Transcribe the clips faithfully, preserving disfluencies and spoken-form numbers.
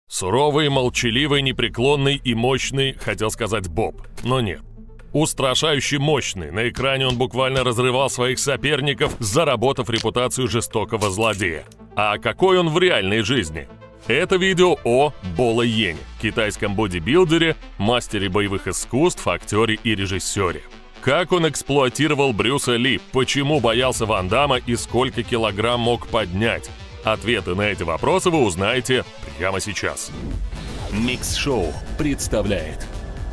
Суровый, молчаливый, непреклонный и мощный, хотел сказать Боб, но нет. Устрашающе мощный, на экране он буквально разрывал своих соперников, заработав репутацию жестокого злодея. А какой он в реальной жизни? Это видео о Бола Йене, китайском бодибилдере, мастере боевых искусств, актере и режиссере. Как он эксплуатировал Брюса Ли, почему боялся Ван Дамма и сколько килограмм мог поднять? Ответы на эти вопросы вы узнаете прямо сейчас. Микс-шоу представляет.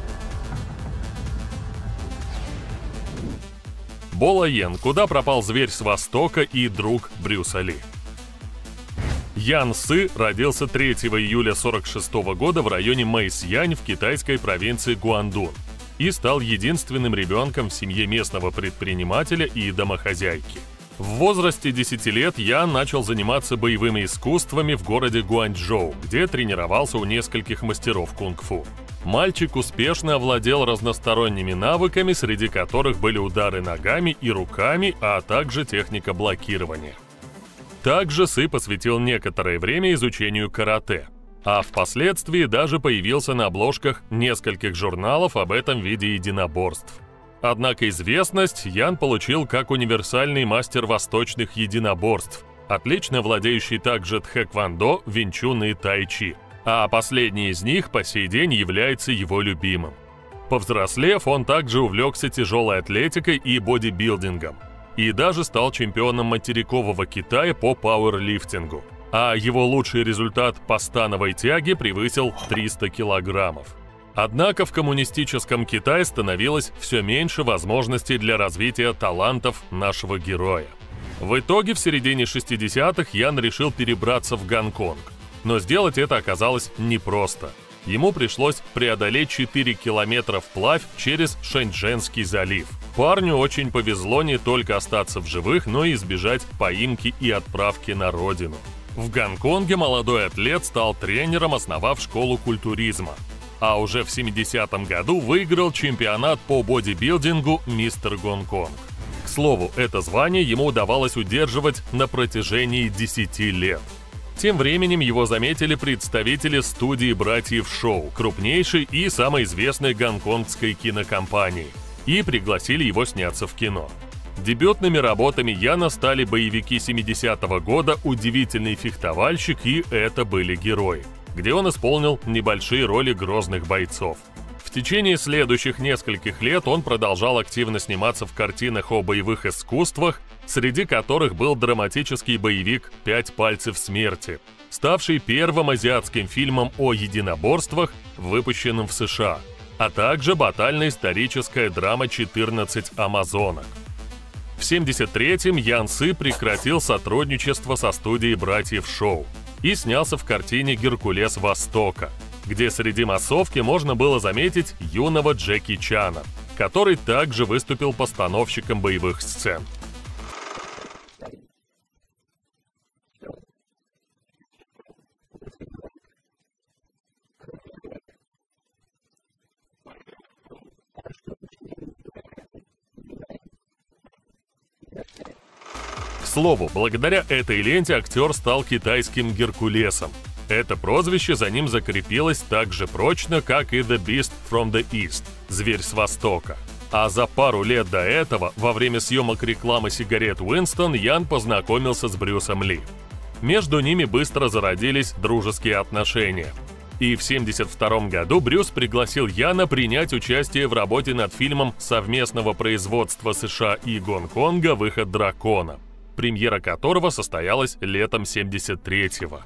Бола Йен. Куда пропал зверь с Востока и друг Брюса Ли? Ян Сы родился третьего июля сорок шестого года в районе Мэйсянь в китайской провинции Гуандун и стал единственным ребенком в семье местного предпринимателя и домохозяйки. В возрасте десяти лет Ян начал заниматься боевыми искусствами в городе Гуанчжоу, где тренировался у нескольких мастеров кунг-фу. Мальчик успешно овладел разносторонними навыками, среди которых были удары ногами и руками, а также техника блокирования. Также Сы посвятил некоторое время изучению карате, а впоследствии даже появился на обложках нескольких журналов об этом виде единоборств. Однако известность Ян получил как универсальный мастер восточных единоборств, отлично владеющий также тхэквондо, винчун и тайчи, а последний из них по сей день является его любимым. Повзрослев, он также увлекся тяжелой атлетикой и бодибилдингом, и даже стал чемпионом материкового Китая по пауэрлифтингу, а его лучший результат по становой тяге превысил триста килограммов. Однако в коммунистическом Китае становилось все меньше возможностей для развития талантов нашего героя. В итоге в середине шестидесятых Ян решил перебраться в Гонконг, но сделать это оказалось непросто. Ему пришлось преодолеть четыре километра вплавь через Шэньчжэнский залив. Парню очень повезло не только остаться в живых, но и избежать поимки и отправки на родину. В Гонконге молодой атлет стал тренером, основав школу культуризма. А уже в семидесятом году выиграл чемпионат по бодибилдингу «Мистер Гонконг». К слову, это звание ему удавалось удерживать на протяжении десяти лет. Тем временем его заметили представители студии «Братьев Шоу», крупнейшей и самой известной гонконгской кинокомпании, и пригласили его сняться в кино. Дебютными работами Яна стали боевики семидесятого года «Удивительный фехтовальщик» и «Это были герои», где он исполнил небольшие роли грозных бойцов. В течение следующих нескольких лет он продолжал активно сниматься в картинах о боевых искусствах, среди которых был драматический боевик «Пять пальцев смерти», ставший первым азиатским фильмом о единоборствах, выпущенным в США, а также батально-историческая драма «четырнадцать амазонок». В семьдесят третьем Ян Сы прекратил сотрудничество со студией «Братьев Шоу» и снялся в картине «Геркулес Востока», где среди массовки можно было заметить юного Джеки Чана, который также выступил постановщиком боевых сцен. К слову, благодаря этой ленте актер стал китайским Геркулесом. Это прозвище за ним закрепилось так же прочно, как и The Beast from the East – «Зверь с Востока». А за пару лет до этого, во время съемок рекламы сигарет Уинстон, Ян познакомился с Брюсом Ли. Между ними быстро зародились дружеские отношения. И в семьдесят втором году Брюс пригласил Яна принять участие в работе над фильмом совместного производства США и Гонконга «Выход дракона», премьера которого состоялась летом семьдесят третьего.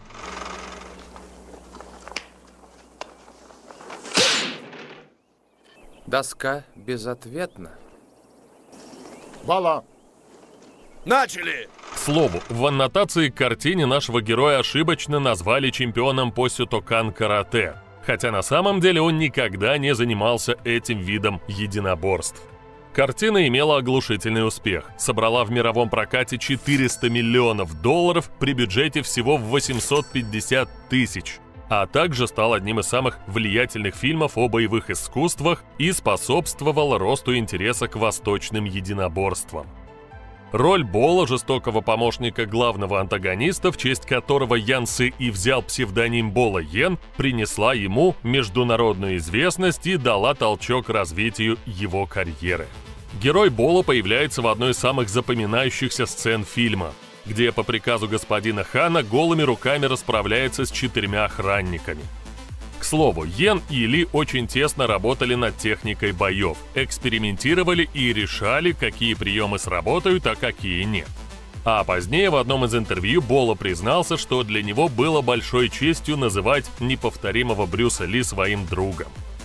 Доска безответна. Бала! Начали! К слову, в аннотации к картине нашего героя ошибочно назвали чемпионом по сётокан-карате, хотя на самом деле он никогда не занимался этим видом единоборств. Картина имела оглушительный успех, собрала в мировом прокате четыреста миллионов долларов при бюджете всего в восемьсот пятьдесят тысяч, а также стал одним из самых влиятельных фильмов о боевых искусствах и способствовал росту интереса к восточным единоборствам. Роль Бола, жестокого помощника главного антагониста, в честь которого Ян Сы и взял псевдоним Бола Йен, принесла ему международную известность и дала толчок развитию его карьеры. Герой Бола появляется в одной из самых запоминающихся сцен фильма, где по приказу господина Хана голыми руками расправляется с четырьмя охранниками. К слову, Йен и Ли очень тесно работали над техникой боев, экспериментировали и решали, какие приемы сработают, а какие нет. А позднее в одном из интервью Бола признался, что для него было большой честью называть неповторимого Брюса Ли своим другом.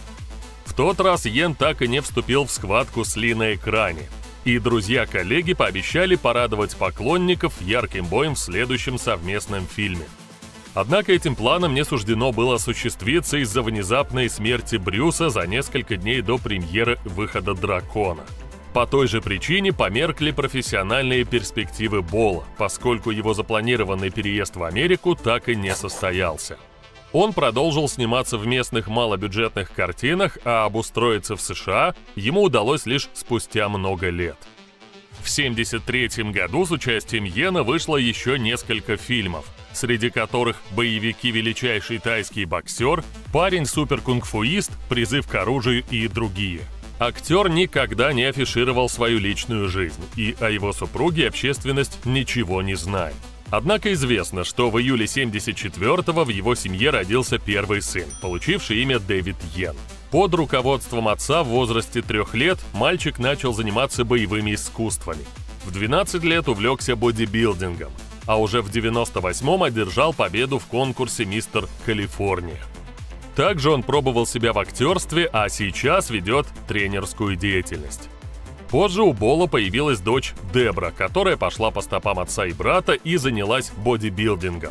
В тот раз Йен так и не вступил в схватку с Ли на экране, и друзья-коллеги пообещали порадовать поклонников ярким боем в следующем совместном фильме. Однако этим планам не суждено было осуществиться из-за внезапной смерти Брюса за несколько дней до премьеры выхода «Дракона». По той же причине померкли профессиональные перспективы Бола, поскольку его запланированный переезд в Америку так и не состоялся. Он продолжил сниматься в местных малобюджетных картинах, а обустроиться в США ему удалось лишь спустя много лет. В семьдесят третьем году с участием Йена вышло еще несколько фильмов, среди которых боевики «Величайший тайский боксер», «Парень-суперкунг-фуист», «Призыв к оружию» и другие. Актер никогда не афишировал свою личную жизнь, и о его супруге общественность ничего не знает. Однако известно, что в июле семьдесят четвёртого в его семье родился первый сын, получивший имя Дэвид Йен. Под руководством отца в возрасте трех лет мальчик начал заниматься боевыми искусствами. В двенадцать лет увлекся бодибилдингом, а уже в девяносто восьмом одержал победу в конкурсе «Мистер Калифорния». Также он пробовал себя в актерстве, а сейчас ведет тренерскую деятельность. Позже у Бола появилась дочь Дебра, которая пошла по стопам отца и брата и занялась бодибилдингом.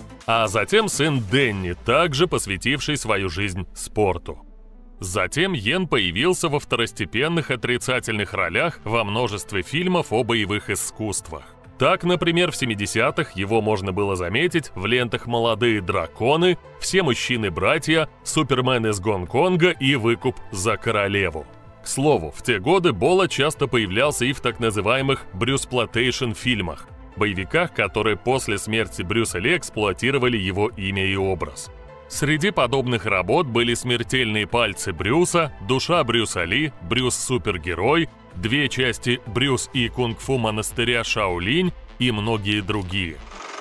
А затем сын Дэнни, также посвятивший свою жизнь спорту. Затем Йен появился во второстепенных отрицательных ролях во множестве фильмов о боевых искусствах. Так, например, в семидесятых его можно было заметить в лентах «Молодые драконы», «Все мужчины-братья», «Супермен из Гонконга» и «Выкуп за королеву». К слову, в те годы Бола часто появлялся и в так называемых «брюсплотейшн» фильмах, боевиках, которые после смерти Брюса Ли эксплуатировали его имя и образ. Среди подобных работ были «Смертельные пальцы Брюса», «Душа Брюса Ли», «Брюс-супергерой», две части «Брюс и кунг-фу монастыря Шаолинь» и многие другие.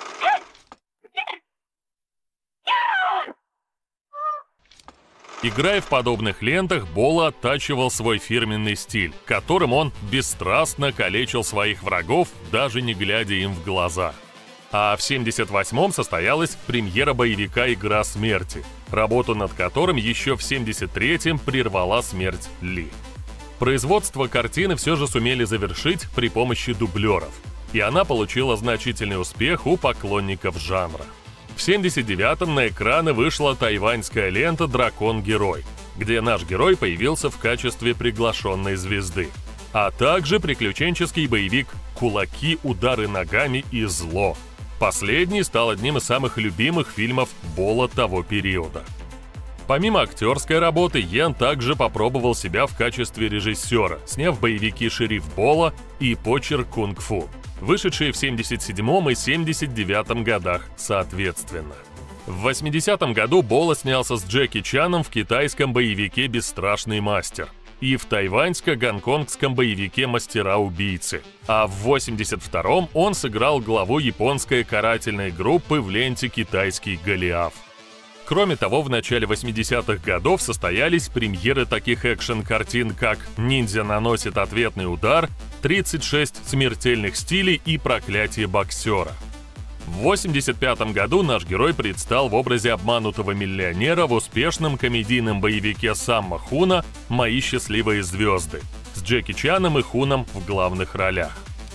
Играя в подобных лентах, Бола оттачивал свой фирменный стиль, которым он бесстрастно калечил своих врагов, даже не глядя им в глаза. А в семьдесят восьмом состоялась премьера боевика «Игра смерти», работу над которым еще в семьдесят третьем прервала смерть Ли. Производство картины все же сумели завершить при помощи дублеров, и она получила значительный успех у поклонников жанра. В семьдесят девятом на экраны вышла тайваньская лента «Дракон-герой», где наш герой появился в качестве приглашенной звезды, а также приключенческий боевик «Кулаки, удары ногами и зло». Последний стал одним из самых любимых фильмов Бола того периода. Помимо актерской работы, Йен также попробовал себя в качестве режиссера, сняв боевики «Шериф Бола» и «Почерк кунг-фу», вышедшие в семьдесят седьмом и семьдесят девятом годах соответственно. В восьмидесятом году Бола снялся с Джеки Чаном в китайском боевике «Бесстрашный мастер» и в тайваньско-гонконгском боевике «Мастера-убийцы», а в восемьдесят втором он сыграл главу японской карательной группы в ленте «Китайский Голиаф». Кроме того, в начале восьмидесятых годов состоялись премьеры таких экшн-картин, как «Ниндзя наносит ответный удар», «тридцать шесть смертельных стилей» и «Проклятие боксера». В восемьдесят пятом году наш герой предстал в образе обманутого миллионера в успешном комедийном боевике Самма Хуна «Мои счастливые звезды» с Джеки Чаном и Хуном в главных ролях.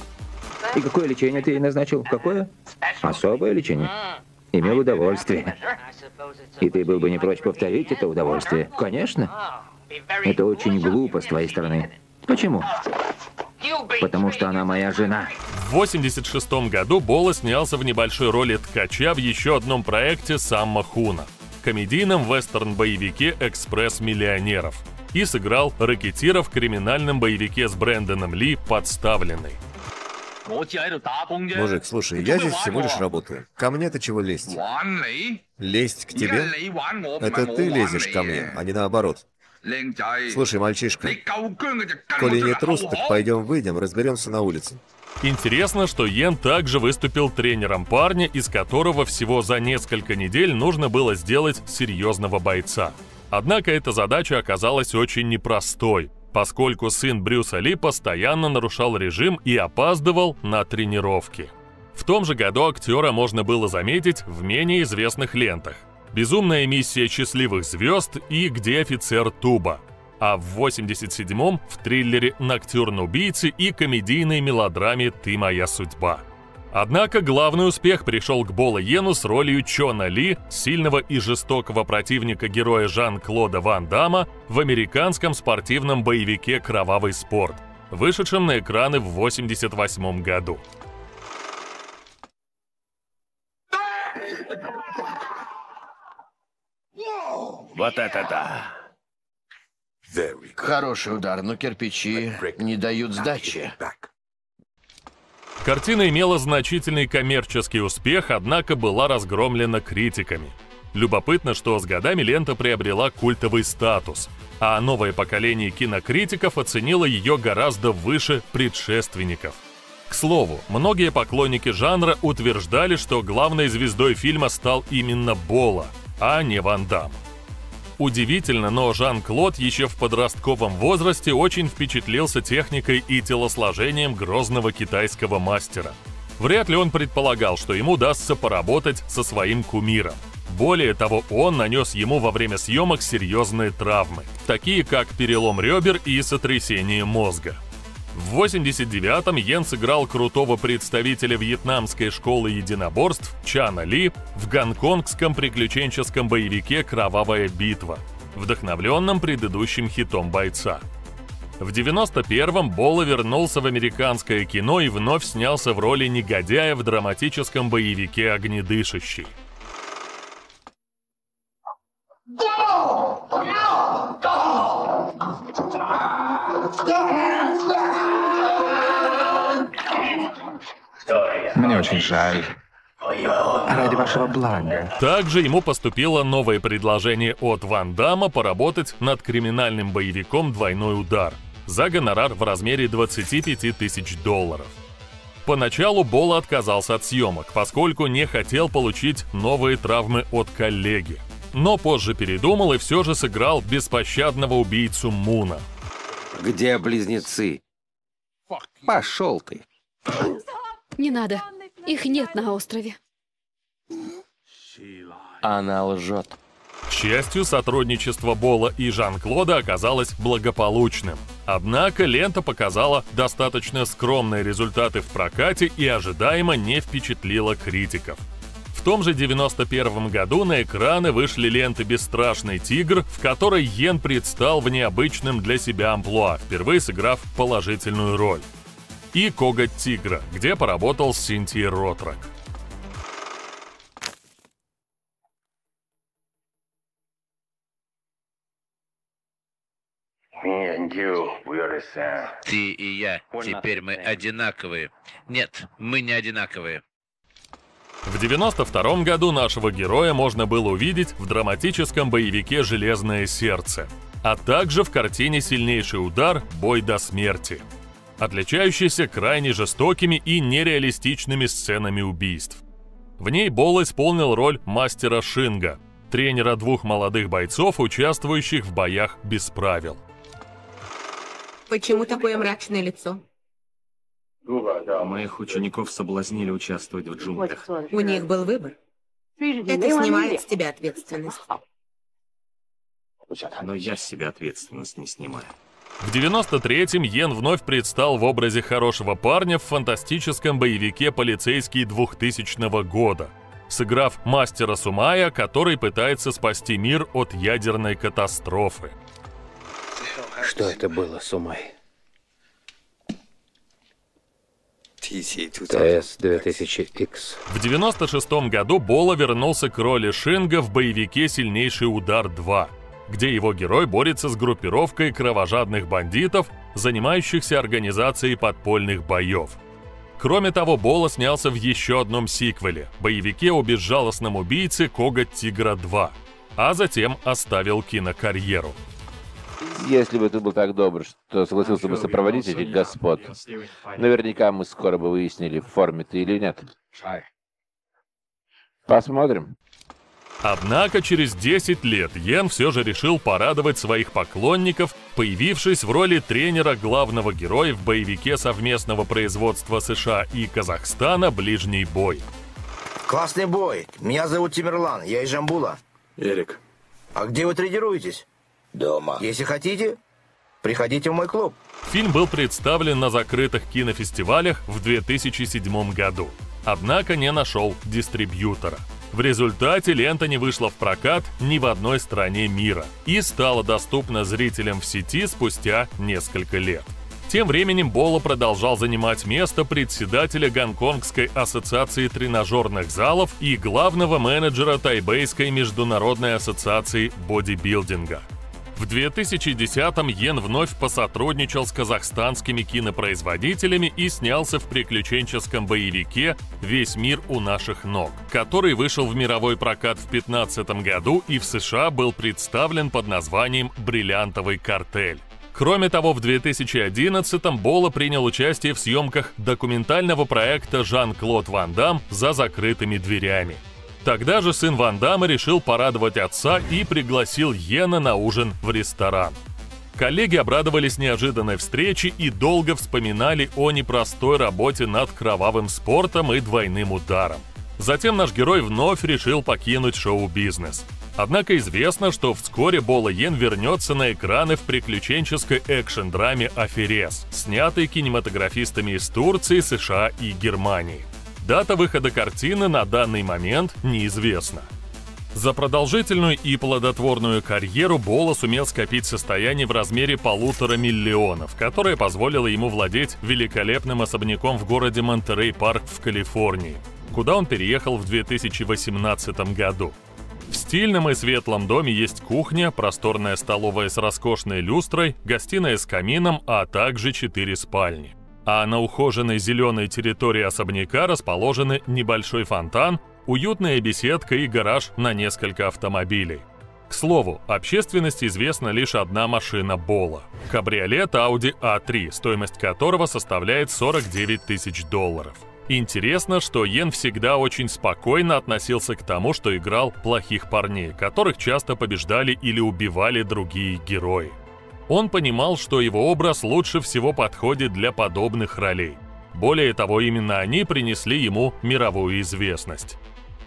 И какое лечение ты назначил? Какое? Особое лечение. Имел удовольствие. И ты был бы не прочь повторить это удовольствие? Конечно. Это очень глупо с твоей стороны. Почему? Потому что она моя жена. В восемьдесят шестом году Бола снялся в небольшой роли ткача в еще одном проекте Самма Хуна – комедийном вестерн-боевике «Экспресс миллионеров» и сыграл рэкетира в криминальном боевике с Брэндоном Ли «Подставленный». Мужик, слушай, я здесь всего лишь работаю. Ко мне ты чего лезть? Лезть к тебе? Это ты лезешь ко мне, а не наоборот. Слушай, мальчишка, коли не трус, так пойдем выйдем, разберемся на улице. Интересно, что Йен также выступил тренером парня, из которого всего за несколько недель нужно было сделать серьезного бойца. Однако эта задача оказалась очень непростой, поскольку сын Брюса Ли постоянно нарушал режим и опаздывал на тренировки. В том же году актера можно было заметить в менее известных лентах «Безумная миссия счастливых звезд» и «Где офицер Туба», а в восемьдесят седьмом в триллере «Ноктюрн убийцы» и комедийной мелодраме «Ты моя судьба». Однако главный успех пришел к Боло Йену с ролью Чона Ли, сильного и жестокого противника героя Жан-Клода Ван Дамма в американском спортивном боевике «Кровавый спорт», вышедшем на экраны в восемьдесят восьмом году. Вот это да! Хороший удар, но кирпичи не дают сдачи. Картина имела значительный коммерческий успех, однако была разгромлена критиками. Любопытно, что с годами лента приобрела культовый статус, а новое поколение кинокритиков оценило ее гораздо выше предшественников. К слову, многие поклонники жанра утверждали, что главной звездой фильма стал именно Боло, а не Ван Дамм. Удивительно, но Жан-Клод еще в подростковом возрасте очень впечатлился техникой и телосложением грозного китайского мастера. Вряд ли он предполагал, что ему удастся поработать со своим кумиром. Более того, он нанес ему во время съемок серьезные травмы, такие как перелом ребер и сотрясение мозга. В восемьдесят девятом Йен сыграл крутого представителя вьетнамской школы единоборств Чана Ли в гонконгском приключенческом боевике «Кровавая битва», вдохновленном предыдущим хитом бойца. В девяносто первом Боло вернулся в американское кино и вновь снялся в роли негодяя в драматическом боевике «Огнедышащий». Мне очень жаль. Ради вашего блага. Также ему поступило новое предложение от Ван Дамма поработать над криминальным боевиком «Двойной удар» за гонорар в размере двадцати пяти тысяч долларов. Поначалу Боло отказался от съемок, поскольку не хотел получить новые травмы от коллеги. Но позже передумал и все же сыграл беспощадного убийцу Муна. Где близнецы? Пошел ты. Не надо. Их нет на острове. Она лжет. К счастью, сотрудничество Боло и Жан-Клода оказалось благополучным. Однако лента показала достаточно скромные результаты в прокате и ожидаемо не впечатлила критиков. В том же девяносто первом году на экраны вышли ленты «Бесстрашный тигр», в которой Йен предстал в необычном для себя амплуа, впервые сыграв положительную роль, и «Коготь тигра», где поработал с Синтией Ротрак. Ты и я, теперь мы одинаковые. Нет, мы не одинаковые. В девяносто втором году нашего героя можно было увидеть в драматическом боевике «Железное сердце», а также в картине «Сильнейший удар. Бой до смерти», отличающийся крайне жестокими и нереалистичными сценами убийств. В ней Боло исполнил роль мастера Шинга, тренера двух молодых бойцов, участвующих в боях без правил. Почему такое мрачное лицо? Моих учеников соблазнили участвовать в джунглях. У них был выбор. Это снимает с тебя ответственность. Но я с себя ответственность не снимаю. В девяносто третьем Йен вновь предстал в образе хорошего парня в фантастическом боевике «Полицейский» двухтысячного года, сыграв мастера Сумая, который пытается спасти мир от ядерной катастрофы. Что это было, Сумай? ТС две тысячи икс. В девяносто шестом году Боло вернулся к роли Шинга в боевике «Сильнейший удар два», где его герой борется с группировкой кровожадных бандитов, занимающихся организацией подпольных боев. Кроме того, Бола снялся в еще одном сиквеле – боевике о безжалостном убийце Коготь Тигра два, а затем оставил кинокарьеру. Если бы ты был так добр, что согласился бы сопроводить этих господ, наверняка мы скоро бы выяснили, в форме ты или нет. Посмотрим. Однако через десять лет Йен все же решил порадовать своих поклонников, появившись в роли тренера главного героя в боевике совместного производства США и Казахстана «Ближний бой». Классный бой. Меня зовут Тимирлан, я из Жамбула. Эрик. А где вы тренируетесь? Дома. Если хотите, приходите в мой клуб. Фильм был представлен на закрытых кинофестивалях в две тысячи седьмом году, однако не нашел дистрибьютора. В результате лента не вышла в прокат ни в одной стране мира и стала доступна зрителям в сети спустя несколько лет. Тем временем Бола продолжал занимать место председателя Гонконгской ассоциации тренажерных залов и главного менеджера Тайбэйской международной ассоциации бодибилдинга. В две тысячи десятом Йен вновь посотрудничал с казахстанскими кинопроизводителями и снялся в приключенческом боевике «Весь мир у наших ног», который вышел в мировой прокат в две тысячи пятнадцатом году и в США был представлен под названием «Бриллиантовый картель». Кроме того, в две тысячи одиннадцатом Бола принял участие в съемках документального проекта «Жан-Клод Ван Дамм за закрытыми дверями». Тогда же сын Ван Дамма решил порадовать отца и пригласил Йена на ужин в ресторан. Коллеги обрадовались неожиданной встрече и долго вспоминали о непростой работе над кровавым спортом и двойным ударом. Затем наш герой вновь решил покинуть шоу-бизнес. Однако известно, что вскоре Бола Йен вернется на экраны в приключенческой экшн-драме «Аферез», снятой кинематографистами из Турции, США и Германии. Дата выхода картины на данный момент неизвестна. За продолжительную и плодотворную карьеру Бола сумел скопить состояние в размере полутора миллионов, которое позволило ему владеть великолепным особняком в городе Монтерей-Парк в Калифорнии, куда он переехал в две тысячи восемнадцатом году. В стильном и светлом доме есть кухня, просторная столовая с роскошной люстрой, гостиная с камином, а также четыре спальни. А на ухоженной зеленой территории особняка расположены небольшой фонтан, уютная беседка и гараж на несколько автомобилей. К слову, общественности известна лишь одна машина Бола – кабриолет Audi а три, стоимость которого составляет сорок девять тысяч долларов. Интересно, что Йен всегда очень спокойно относился к тому, что играл плохих парней, которых часто побеждали или убивали другие герои. Он понимал, что его образ лучше всего подходит для подобных ролей. Более того, именно они принесли ему мировую известность.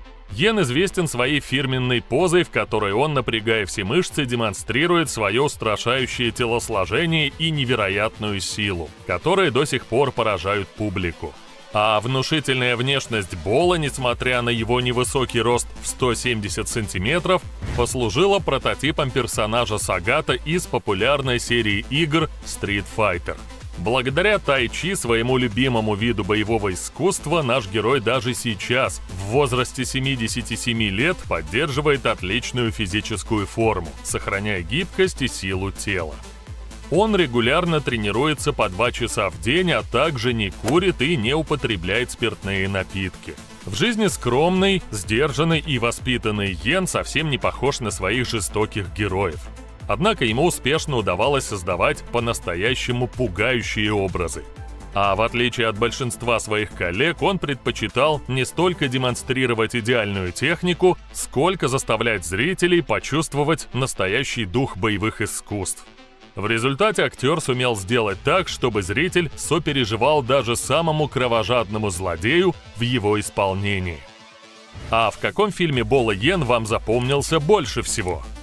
Йен известен своей фирменной позой, в которой он, напрягая все мышцы, демонстрирует свое устрашающее телосложение и невероятную силу, которые до сих пор поражают публику. А внушительная внешность Бола, несмотря на его невысокий рост в сто семьдесят сантиметров, послужила прототипом персонажа Сагата из популярной серии игр Street Fighter. Благодаря тай-чи, своему любимому виду боевого искусства, наш герой даже сейчас, в возрасте семидесяти семи лет, поддерживает отличную физическую форму, сохраняя гибкость и силу тела. Он регулярно тренируется по два часа в день, а также не курит и не употребляет спиртные напитки. В жизни скромный, сдержанный и воспитанный Йен совсем не похож на своих жестоких героев. Однако ему успешно удавалось создавать по-настоящему пугающие образы. А в отличие от большинства своих коллег, он предпочитал не столько демонстрировать идеальную технику, сколько заставлять зрителей почувствовать настоящий дух боевых искусств. В результате актер сумел сделать так, чтобы зритель сопереживал даже самому кровожадному злодею в его исполнении. А в каком фильме Бола Йен вам запомнился больше всего?